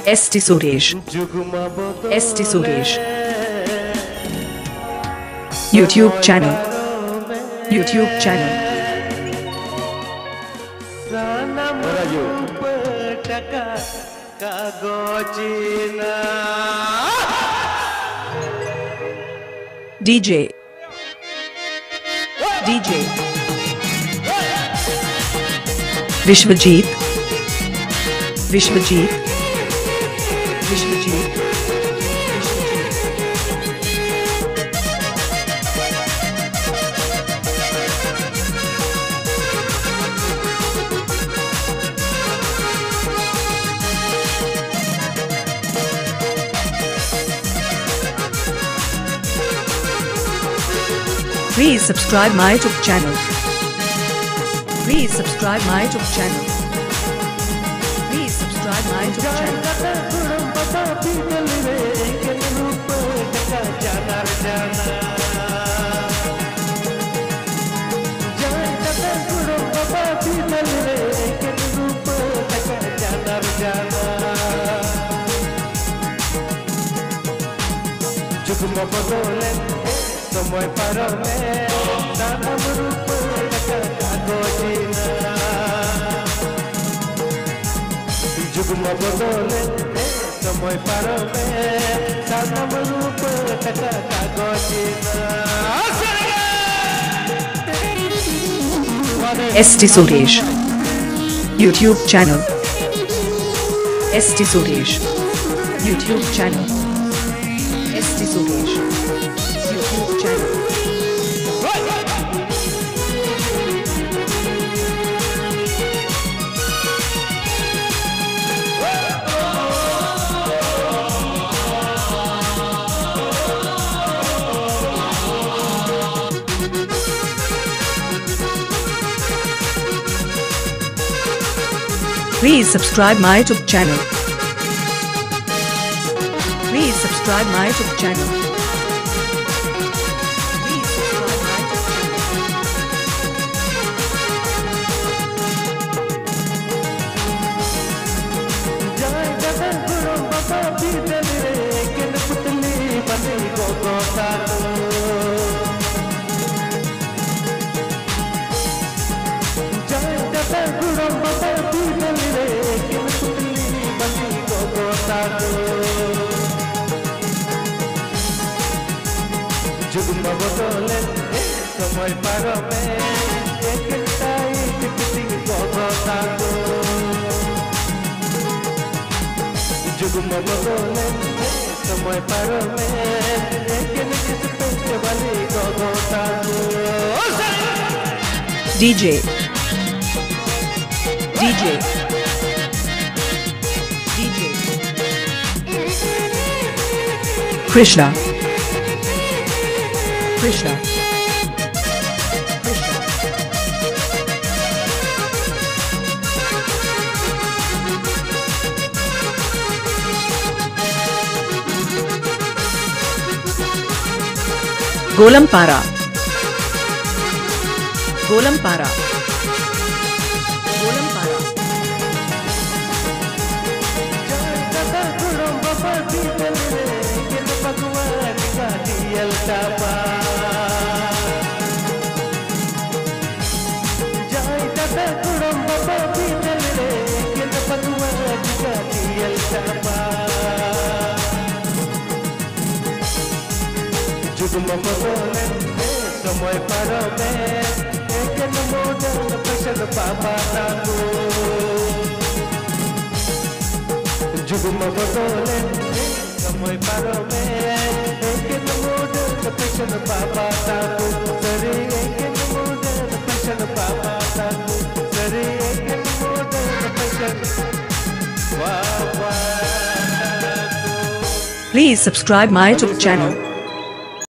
Suresh. Suresh. YouTube channel. YouTube channel. DJ. Vishwajit. Please subscribe my YouTube channel. Please subscribe my YouTube channel. Please subscribe my YouTube channel. समय पर में नाम रूप गोजीना जुगम बदले समय पर में नाम रूप गोजीना Suresh. YouTube channel. Suresh. YouTube channel. Suresh. YouTube channel. Please subscribe my YouTube channel. Please subscribe my YouTube channel. Please subscribe my जुगम बदले समय पर में एक टाइट किसी को बता दो जुगम बदले समय पर में एक किस पे वाली को बता दो DJ. Krishna. Golampara. जुगम बदले समय पर में एक मॉडल फैशन पापा ताको जुगम बदले समय पर में एक मॉडल फैशन पापा ताको सरे एक मॉडल फैशन पापा ताको सरे एक model fashion Please subscribe my YouTube channel.